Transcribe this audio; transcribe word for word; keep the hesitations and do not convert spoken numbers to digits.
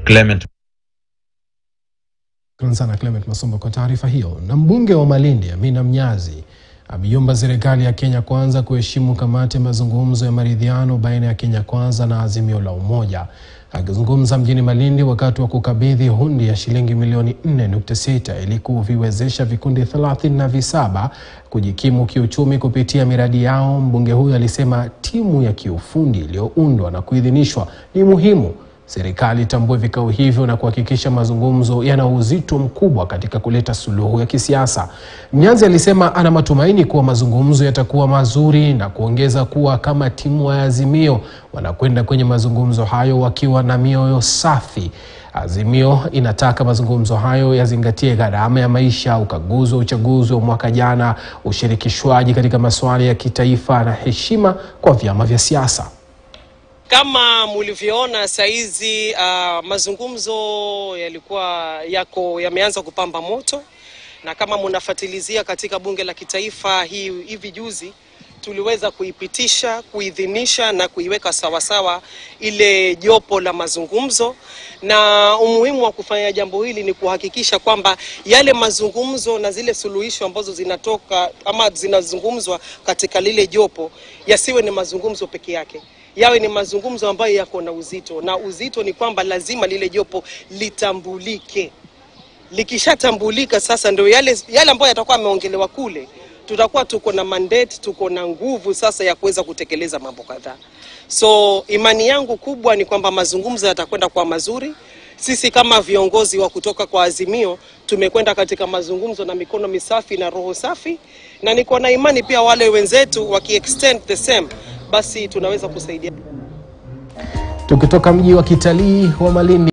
Clement Sana Clement Masombo kwa taarifa hiyo. Na mbunge wa Malindi Amina Mnyazi ameiomba serikali ya Kenya Kwanza kuheshimu kamati ya mazungumzo ya maridhiano baina ya Kenya Kwanza na Azimio la Umoja. Akizungumza mjini Malindi wakati wa kukabidhi hundi ya shilingi milioni nne nukta sita ili kuviwezesha vikundi thelathini na saba kujikimu kiuchumi kupitia miradi yao, mbunge huyo alisema timu ya kiufundi iliyoundwa na kuidhinishwa ni muhimu serikali tambue vikao hivyo na kuhakikisha mazungumzo yana uzito mkubwa katika kuleta suluhu ya kisiasa. Mnyazi alisema ana matumaini kuwa mazungumzo yatakuwa mazuri na kuongeza kuwa kama timu ya Azimio wanakwenda kwenye mazungumzo hayo wakiwa na mioyo safi. Azimio inataka mazungumzo hayo yazingatie gharama ya maisha, ukaguzi wa uchaguzi wa mwaka jana, ushirikishwaji katika masuala ya kitaifa na heshima kwa vyama vya siasa. Kama mlivyoona saizi uh, mazungumzo yalikuwa yako yameanza kupamba moto, na kama mnafuatilizia katika bunge la kitaifa hii hivi juzi tuliweza kuipitisha, kuidhinisha na kuiweka sawa sawa ile jopo la mazungumzo. Na umuhimu wa kufanya jambo hili ni kuhakikisha kwamba yale mazungumzo na zile suluhisho ambazo zinatoka ama zinazungumzwa katika lile jopo yasiwe ni mazungumzo peke yake, yawe ni mazungumzo ambayo yako na uzito. Na uzito ni kwamba lazima lile jopo litambulike. Likishatambulika sasa ndio yale yale ambayo yatakuwa yameongelewa kule, tutakuwa tuko na mandate, tuko na nguvu sasa ya kuweza kutekeleza mambo kadhaa. So imani yangu kubwa ni kwamba mazungumzo yatakwenda kwa mazuri. Sisi kama viongozi wa kutoka kwa Azimio tumekwenda katika mazungumzo na mikono misafi na roho safi, na niko na imani pia wale wenzetu waki-extend the same, basi tunaweza kusaidia. Tukitoka mji wa kitalii wa Malindi